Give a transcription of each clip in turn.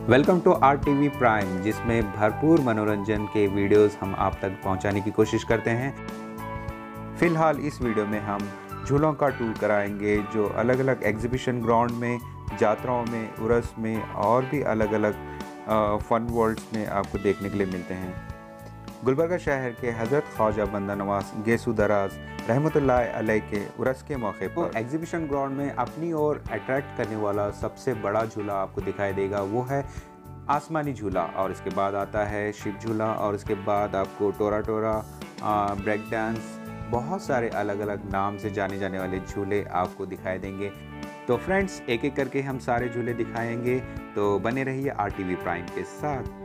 Welcome to R TV prime, जिसमें भरपूर मनोरंजन के वीडियोस हम आप तक पहुंचाने की कोशिश करते हैं। फ़िलहाल इस वीडियो में हम झूलों का टूर कराएंगे, जो अलग अलग एग्जीबिशन ग्राउंड में, यात्राओं में, उर्स में और भी अलग अलग फन वर्ल्ड्स में आपको देखने के लिए मिलते हैं। गुलबर्गा शहर के हज़रत ख्वाजा बंदा नवाज गेसू दराज रहमतुल्लाह अलैह के उर्स के मौके पर एग्जीबिशन ग्राउंड में अपनी ओर अट्रैक्ट करने वाला सबसे बड़ा झूला आपको दिखाई देगा, वो है आसमानी झूला। और इसके बाद आता है शिव झूला, और इसके बाद आपको टोरा टोरा, ब्रेक डांस, बहुत सारे अलग अलग नाम से जाने जाने वाले झूले आपको दिखाई देंगे। तो फ्रेंड्स, एक एक करके हम सारे झूले दिखाएंगे, तो बने रहिए आर टीवी प्राइम के साथ।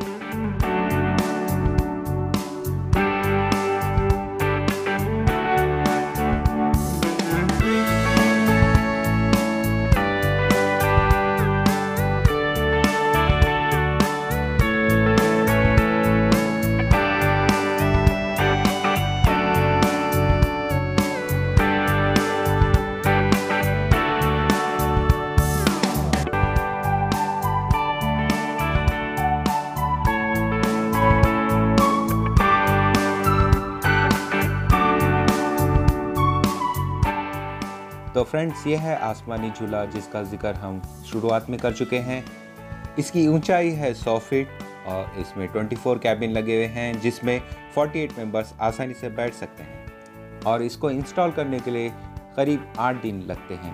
तो फ्रेंड्स, ये है आसमानी झूला, जिसका जिक्र हम शुरुआत में कर चुके हैं। इसकी ऊंचाई है 100 फीट और इसमें 24 कैबिन लगे हुए हैं, जिसमें 48 मेंबर्स आसानी से बैठ सकते हैं। और इसको इंस्टॉल करने के लिए करीब 8 दिन लगते हैं।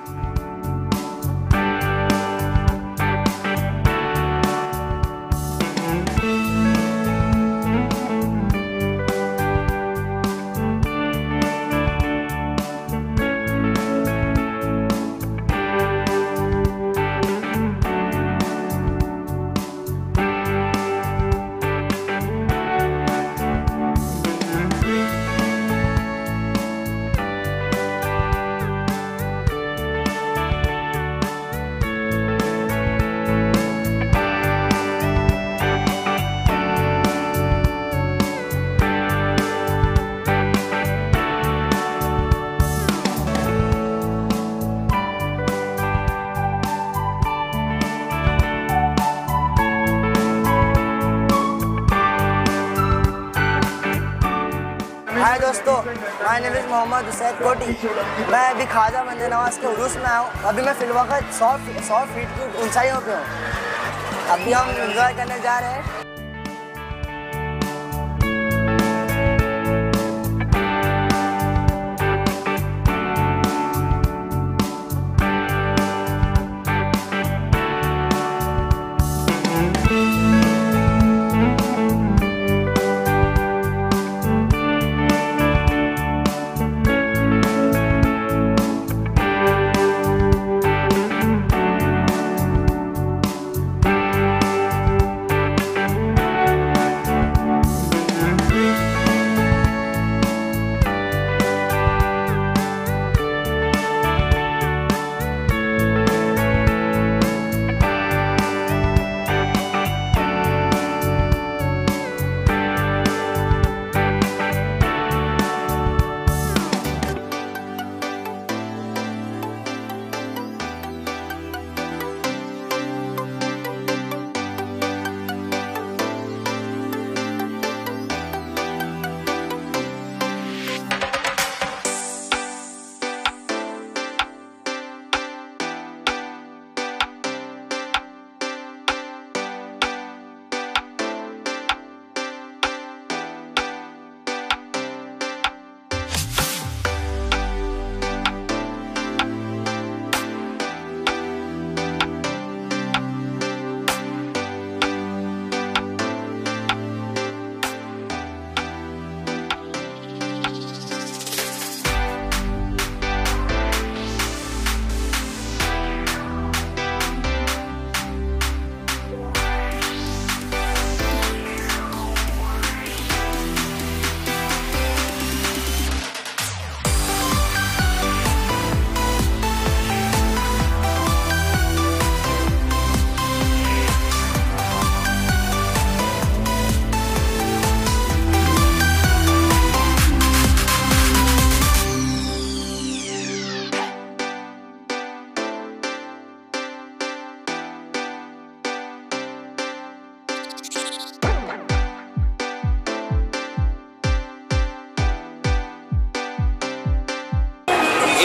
हाय दोस्तों, my name is Mohammad Hussain Koti. मैं अभी ख्वाजा बंदा नवाज के उर्स में आया हूँ। अभी मैं फिलवक्त 100 फीट की ऊंचाइयों पे हूँ। अभी हम एंजॉय करने जा रहे हैं।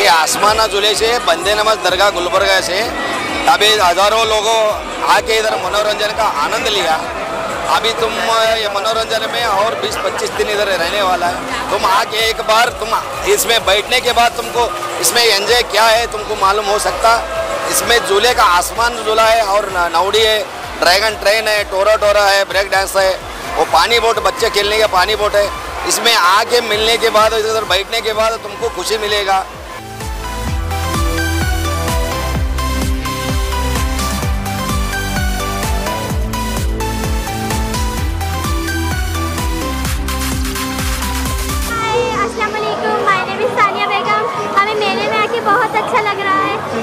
आसमाना झूले से बंदे नमस दरगाह गुलबर्गा से अभी हज़ारों लोगों आके इधर मनोरंजन का आनंद लिया। अभी तुम ये मनोरंजन में और 20-25 दिन इधर रहने वाला है। तुम आके एक बार तुम इसमें बैठने के बाद तुमको इसमें एंजॉय क्या है तुमको मालूम हो सकता। इसमें झूले का आसमान झूला है और नावड़ी है, ड्रैगन ट्रेन है, टोरा टोरा है, ब्रेक डांस है, वो पानी बोट बच्चे खेलने का पानी बोट है। इसमें आके मिलने के बाद इधर बैठने के बाद तुमको खुशी मिलेगा। अस्सलाम वालेकुम, my name is Sania Begum. हमें मेले में आके बहुत अच्छा लग रहा है।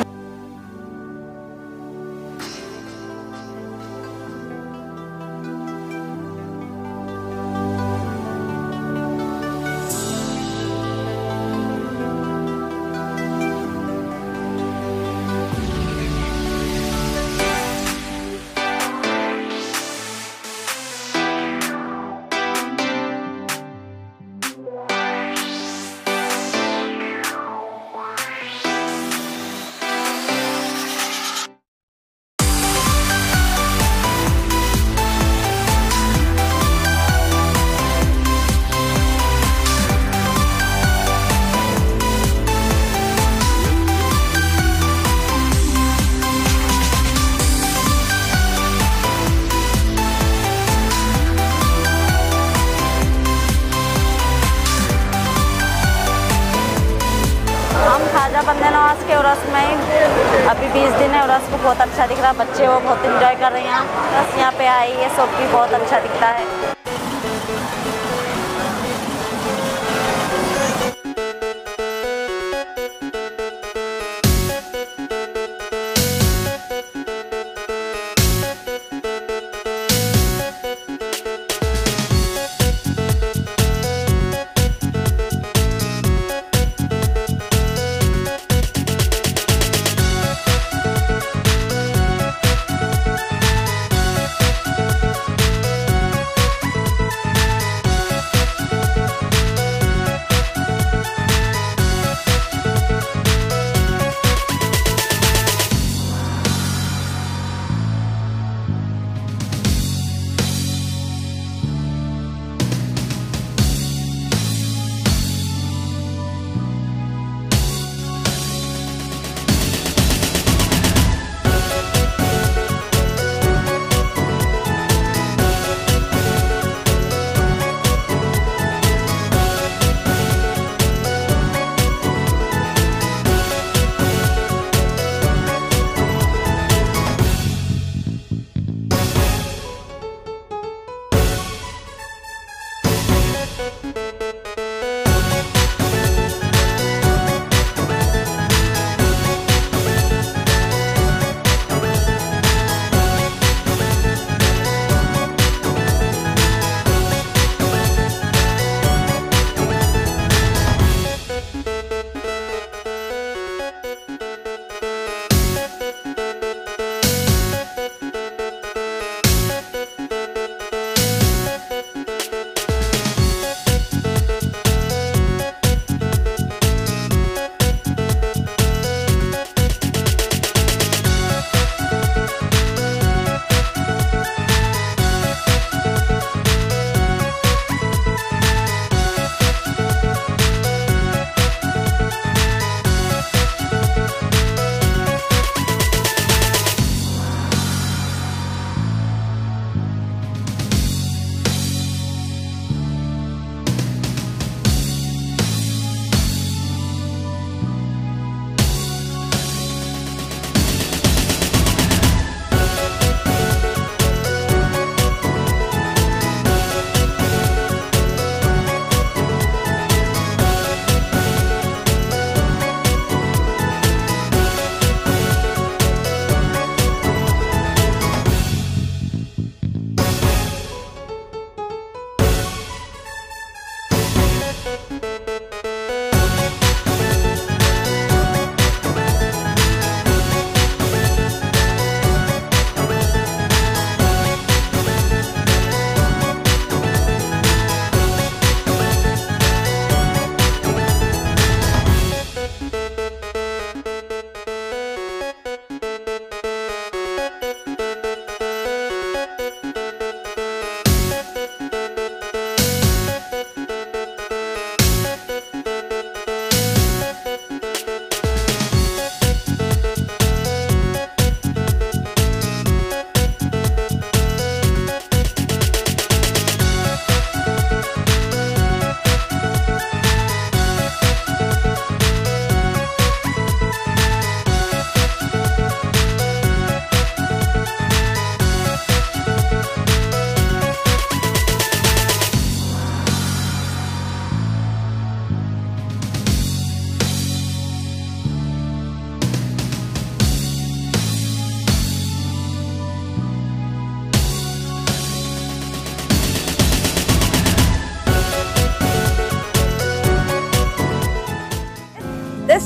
हम ख्वाजा बंदे नवाज के उर्स में अभी 20 दिन है। उर्स को बहुत अच्छा दिख रहा है, बच्चे वो बहुत इंजॉय कर रहे हैं। बस यहाँ पे आई है, सब भी बहुत अच्छा दिखता है।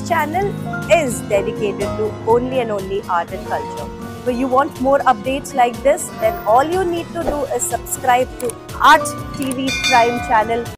channel is dedicated to only and only art and culture. If you want more updates like this, then all you need to do is subscribe to Art TV Prime channel.